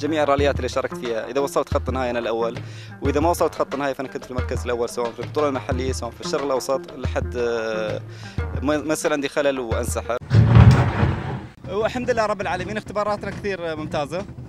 جميع الراليات اللي شاركت فيها. اذا وصلت خط النهايه انا الاول، واذا ما وصلت خط النهايه فانا كنت في المركز الاول، سواء في البطوله المحليه سواء في الشرق الاوسط، لحد ما يصير عندي خلل وانسحب. والحمد لله رب العالمين، اختباراتنا كثير ممتازه.